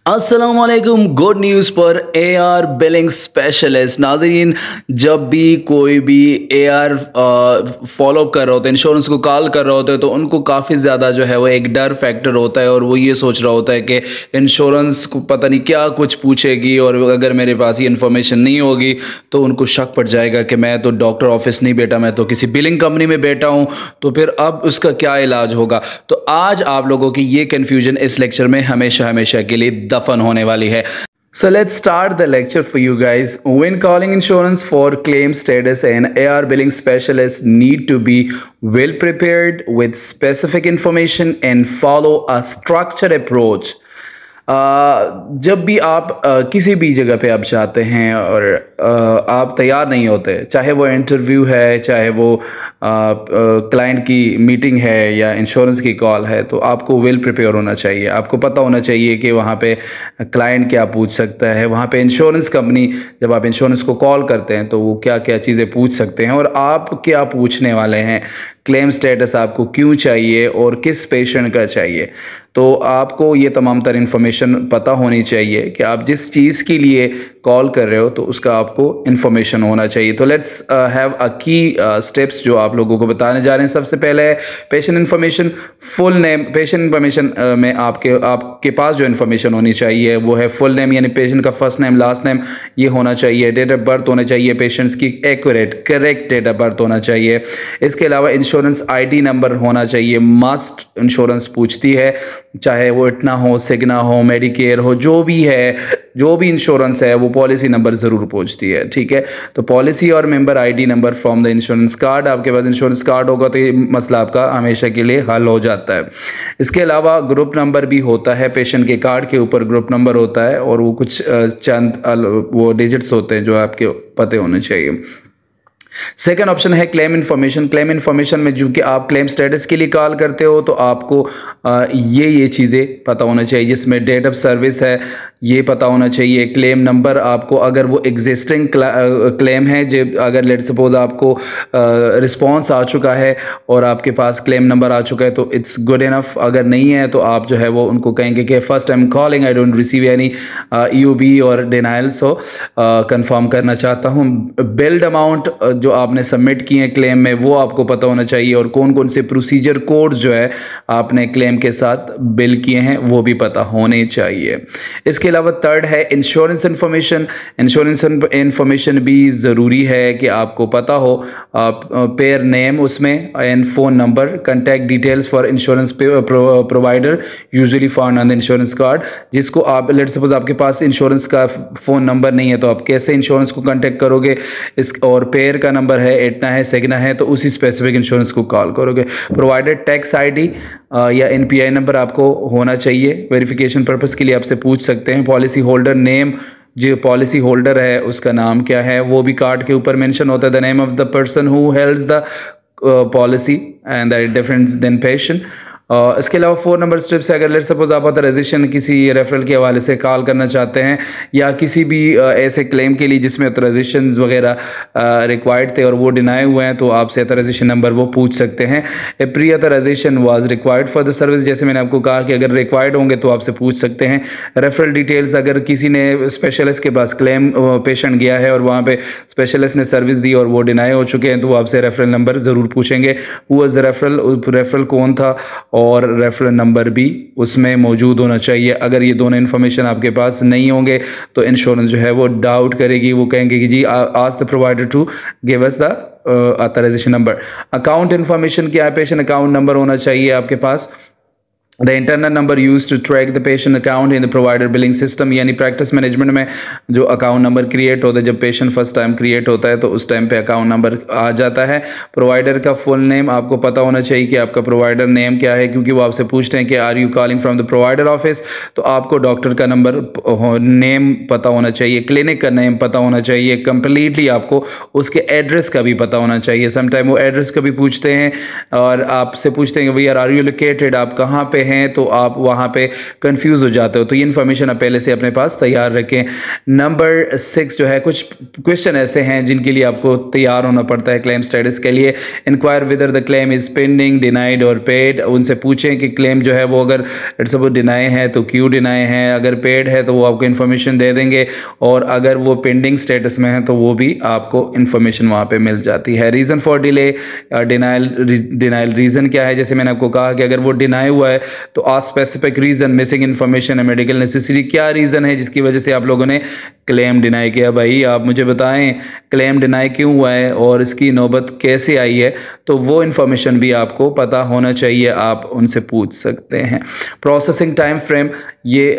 अस्सलामुअलैकुम। Good news पर AR billing specialist. नाज़रीन, जब भी कोई भी एआर फॉलो कर रहे होते हैं, इंश्योरेंस को कॉल कर रहे होते हैं, तो उनको काफ़ी ज़्यादा जो है वो एक डर फैक्टर होता है और वो ये सोच रहा होता है कि इंश्योरेंस को पता नहीं क्या कुछ पूछेगी और अगर मेरे पास ये इन्फॉर्मेशन नहीं होगी तो उनको शक पड़ जाएगा कि मैं तो डॉक्टर ऑफिस नहीं बैठा, मैं तो किसी बिलिंग कंपनी में बैठा हूँ, तो फिर अब उसका क्या इलाज होगा। तो आज आप लोगों की ये कन्फ्यूजन इस लेक्चर में हमेशा हमेशा के लिए दफन होने वाली है। So let's start the lecture for you guys. When calling insurance for claim status, an AR billing specialist need to be well prepared with specific information and follow a structured approach. जब भी आप किसी भी जगह पे आप जाते हैं और आप तैयार नहीं होते, चाहे वो इंटरव्यू है, चाहे वो क्लाइंट की मीटिंग है या इंश्योरेंस की कॉल है, तो आपको वेल प्रिपेयर होना चाहिए। आपको पता होना चाहिए कि वहाँ पे क्लाइंट क्या पूछ सकता है, वहाँ पे इंश्योरेंस कंपनी जब आप इंश्योरेंस को कॉल करते हैं तो वो क्या क्या चीज़ें पूछ सकते हैं और आप क्या पूछने वाले हैं, क्लेम स्टेटस आपको क्यों चाहिए और किस पेशेंट का चाहिए। तो आपको ये तमाम तर इन्फॉर्मेशन पता होनी चाहिए कि आप जिस चीज़ के लिए कॉल कर रहे हो तो उसका आपको इन्फॉर्मेशन होना चाहिए। तो लेट्स हैव अ की स्टेप्स जो आप लोगों को बताने जा रहे हैं। सबसे पहले है patient information, full name. Patient information में आपके पास जो इन्फॉर्मेशन होनी चाहिए वो है फुल नेम, यानी पेशेंट का फर्स्ट नेम लास्ट नेम ये होना चाहिए। डेट ऑफ बर्थ होना चाहिए पेशेंट्स की accurate correct date of birth होना चाहिए। इसके अलावा इंश्योरेंस आईडी नंबर होना चाहिए, मस्ट। इंश्योरेंस पूछती है, चाहे वो इतना हो, सिग्ना हो, मेडिकेयर हो, जो भी है, जो भी इंश्योरेंस है वो पॉलिसी नंबर ज़रूर पूछती है। ठीक है, तो पॉलिसी और member ID number from the insurance card. आपके पास इंश्योरेंस कार्ड होगा तो ये मसला आपका हमेशा के लिए हल हो जाता है। इसके अलावा ग्रुप नंबर भी होता है, पेशेंट के कार्ड के ऊपर ग्रुप नंबर होता है और वो कुछ चंद वो डिजिट्स होते हैं जो आपके पते होने चाहिए। सेकेंड ऑप्शन है क्लेम इन्फॉर्मेशन। क्लेम इन्फॉर्मेशन में जो कि आप क्लेम स्टेटस के लिए कॉल करते हो तो आपको ये चीज़ें पता होना चाहिए, जिसमें डेट ऑफ सर्विस है ये पता होना चाहिए। क्लेम नंबर आपको, अगर वो एग्जिस्टिंग क्लेम है, जो अगर लेट सपोज आपको रिस्पॉन्स आ चुका है और आपके पास क्लेम नंबर आ चुका है तो इट्स गुड इनफ। अगर नहीं है तो आप जो है वो उनको कहेंगे कि first I am calling, I don't receive any EOB और डिनाइल, सो कंफर्म करना चाहता हूँ। बिल्ड अमाउंट जो आपने सबमिट किए हैं क्लेम में वो आपको पता होना चाहिए और कौन कौन से प्रोसीजर कोड्स जो है आपने क्लेम के साथ बिल किए हैं वो भी पता होने चाहिए। इसके अलावा थर्ड है इंश्योरेंस इन्फॉर्मेशन। इंश्योरेंस इन्फॉर्मेशन भी ज़रूरी है कि आपको पता हो पेयर नेम उसमें and phone number, contact details for insurance provider usually found on the insurance card. जिसको आप लेट सपोज आपके पास इंश्योरेंस का फ़ोन नंबर नहीं है तो आप कैसे इंश्योरेंस को कॉन्टैक्ट करोगे, इस और पेयर का नंबर है, एटना है, सेगना है, तो उसी स्पेसिफिक इंश्योरेंस को कॉल करोगे। प्रोवाइडेड टैक्स आईडी या एनपीआई नंबर आपको होना चाहिए, वेरिफिकेशन पर्पस के लिए आपसे पूछ सकते हैं। पॉलिसी होल्डर नेम, जो पॉलिसी होल्डर है उसका नाम क्या है वो भी कार्ड के ऊपर मेंशन होता है। The name of the person who holds the policy and that different than patient. इसके अलावा 4 नंबर स्टेप्स है, अगर लेट सपोज आप ऑथराइजेशन किसी रेफरल के हवाले से कॉल करना चाहते हैं या किसी भी ऐसे क्लेम के लिए जिसमें ऑथराइजेशन वगैरह रिक्वायर्ड थे और वो डिनाई हुए हैं तो आपसे ऑथराइजेशन नंबर वो पूछ सकते हैं। A pre authorisation was required for the service, जैसे मैंने आपको कहा कि अगर रिक्वायर्ड होंगे तो आपसे पूछ सकते हैं। रेफरल डिटेल्स, अगर किसी ने स्पेशलिस्ट के पास क्लेम पेशेंट गया है और वहाँ पे स्पेशलिस्ट ने सर्विस दी और वो डिनाई हो चुके हैं तो वो आपसे रेफरल नंबर ज़रूर पूछेंगे। हु वाज द रेफरल कौन था और रेफरल नंबर भी उसमें मौजूद होना चाहिए। अगर ये दोनों इन्फॉर्मेशन आपके पास नहीं होंगे तो इंश्योरेंस जो है वो डाउट करेगी, वो कहेंगे कि जी ask the provider to give us the authorisation number. Account information क्या है, पेशेंट अकाउंट नंबर होना चाहिए आपके पास। The internal number use to track the patient account in the provider billing system, यानी प्रैक्टिस मैनेजमेंट में जो अकाउंट नंबर क्रिएट होता है, जब पेशेंट फर्स्ट टाइम क्रिएट होता है तो उस टाइम पे अकाउंट नंबर आ जाता है। प्रोवाइडर का फुल नेम आपको पता होना चाहिए कि आपका प्रोवाइडर नेम क्या है, क्योंकि वो आपसे पूछते हैं कि are you calling from the provider office, तो आपको डॉक्टर का नंबर नेम पता होना चाहिए, क्लिनिक का नेम पता होना चाहिए, कंप्लीटली आपको उसके एड्रेस का भी पता होना चाहिए। समटाइम वो एड्रेस का भी पूछते हैं और आपसे पूछते हैं कि भैया आर यू लोकेटेड, आप कहाँ पे हैं तो आप वहाँ पे कंफ्यूज हो जाते हो। तो ये इन्फॉर्मेशन आप पहले से अपने पास तैयार रखें। नंबर 6 जो है, कुछ क्वेश्चन ऐसे हैं जिनके लिए आपको तैयार होना पड़ता है क्लेम स्टेटस के लिए। Inquire whether the claim is pending, denied और पेड। उनसे पूछें कि क्लेम जो है वो अगर सपोज डिनाई है तो क्यों डिनाई है, अगर पेड है तो वो आपको इन्फॉर्मेशन दे देंगे, और अगर वो पेंडिंग स्टेटस में है तो वो भी आपको इन्फॉर्मेशन वहाँ पे मिल जाती है। Reason for delay, denial reason क्या है, जैसे मैंने आपको कहा कि अगर वो डिनाई हुआ है तो a specific reason, missing information है, मेडिकल नेसेसिटी, क्या रीज़न है जिसकी वजह से आप लोगों ने क्लेम डिनाई किया। भाई आप मुझे बताएं क्लेम डिनाई क्यों हुआ है और इसकी नौबत कैसे आई है, तो वो इन्फॉर्मेशन भी आपको पता होना चाहिए, आप उनसे पूछ सकते हैं। प्रोसेसिंग टाइम फ्रेम, ये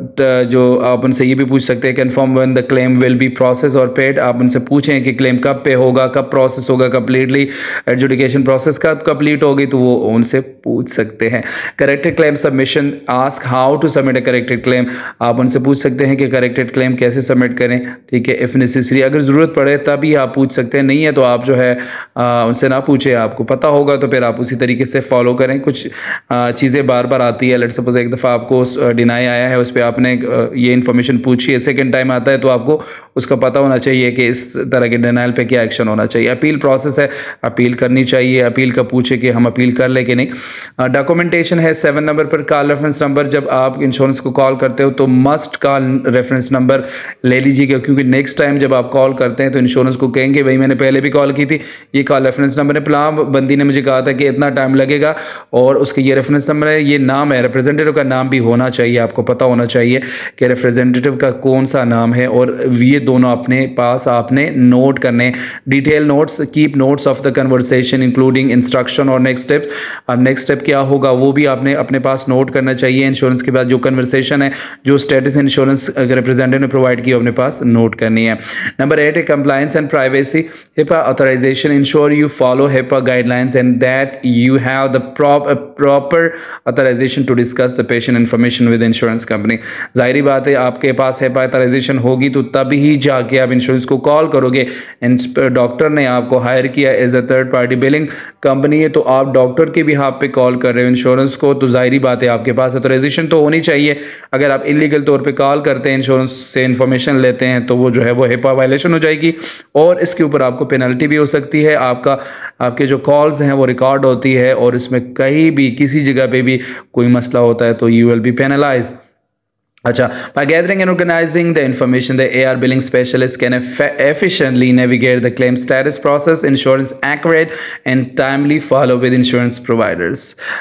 जो आप उनसे ये भी पूछ सकते हैं confirm when the claim will be process और पेड। आप उनसे पूछें कि क्लेम कब पे होगा, कब प्रोसेस होगा कंप्लीटली, एडजुडिकेशन प्रोसेस कब कंप्लीट होगी, तो वो उनसे पूछ सकते हैं। Corrected claim submission, ask how to submit a corrected claim. आप उनसे पूछ सकते हैं कि करेक्टेड क्लेम कैसे सबमिट करें, ठीक है। इफ़ नेसेसरी, अगर ज़रूरत पड़े तभी आप पूछ सकते हैं, नहीं है तो आप जो है उनसे ना पूछे, आपको पता होगा तो फिर आप उसी तरीके से फॉलो करें। कुछ चीज़ें बार बार आती है, लेट सपोज एक दफ़ा आपको डिनाई आया है, उस पर आपने ये इन्फॉर्मेशन पूछी है, सेकेंड टाइम आता है तो आपको उसका पता होना चाहिए कि इस तरह के डिनाइल पे क्या एक्शन होना चाहिए। अपील प्रोसेस है, अपील करनी चाहिए, अपील का पूछे कि हम अपील कर ले कि नहीं। डॉक्यूमेंटेशन है 7 नंबर पर, कॉल रेफरेंस नंबर। जब आप इंश्योरेंस को कॉल करते हो तो मस्ट कॉल रेफरेंस नंबर ले लीजिएगा, क्योंकि नेक्स्ट टाइम जब आप कॉल करते हैं तो इंश्योरेंस को कहेंगे भाई मैंने पहले भी कॉल की थी, ये कॉल रेफरेंस नंबर है, प्लान बंदी ने मुझे कहा था कि इतना टाइम लगेगा और उसके ये रेफरेंस नंबर है, ये नाम है, रिप्रेजेंटेटिव का नाम भी होना चाहिए, आपको पता होना चाहिए कि रिप्रेजेंटेटिव का कौन सा नाम है, और ये दोनों अपने पास आपने नोट करने, detail notes, keep notes of the conversation including instruction और नेक्स्ट स्टेप। अब नेक्स्ट स्टेप क्या होगा वो भी आपने अपने पास नोट करना चाहिए। इंश्योरेंस के बाद जो कन्वर्सेशन है, जो स्टेटस इंश्योरेंस रिप्रेजेंटेटिव ने प्रोवाइड की अपने पास नोट करनी है। नंबर 8 है compliance and privacy, HIPAA authorization, ensure you follow HIPAA guidelines and that you have the proper authorization to discuss the patient information with insurance company। जाहिर बात है आपके पास HIPAA authorization होगी तो तभी ही जाके आप इंश्योरेंस को कॉल करोगे। डॉक्टर ने आपको हायर किया as a third party billing company है, तो आप डॉक्टर के बिहाफ पे कॉल कर रहे हो इंश्योरेंस को, तो जाहिर बात है आपके पास अथोराइजेशन तो होनी चाहिए। अगर आप इलीगल तौर पे कॉल करते हैं, इंश्योरेंस से इन्फॉर्मेशन लेते हैं, तो वो जो है वो HIPAA वायलेशन हो जाएगी और इसके ऊपर आपको पेनल्टी भी हो सकती है। आपके जो कॉल्स हैं वो रिकॉर्ड होती है और इसमें कहीं भी किसी जगह पे भी कोई मसला होता है तो यू विल बी पेनलाइज्ड। अच्छा, by gathering and organizing the information, the AR billing specialist can efficiently navigate the claim status process, insurance accurate and timely follow with insurance providers।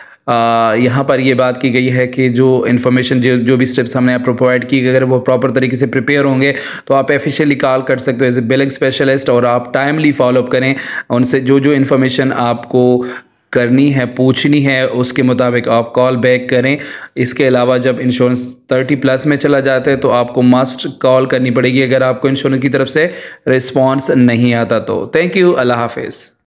यहाँ पर ये बात की गई है कि जो इन्फॉर्मेशन जो भी स्टेप्स हमने आपको प्रोवाइड की, अगर वो प्रॉपर तरीके से प्रिपेयर होंगे तो आप एफिशिएंटली कॉल कर सकते हो एज ए बिलिंग स्पेशलिस्ट, और आप टाइमली फॉलोअप करें उनसे। जो इन्फॉर्मेशन आपको करनी है, पूछनी है, उसके मुताबिक आप कॉल बैक करें। इसके अलावा जब इंश्योरेंस 30+ में चला जाता है तो आपको मस्ट कॉल करनी पड़ेगी अगर आपको इंश्योरेंस की तरफ से रिस्पॉन्स नहीं आता तो। थैंक यू, अल्लाह हाफिज़।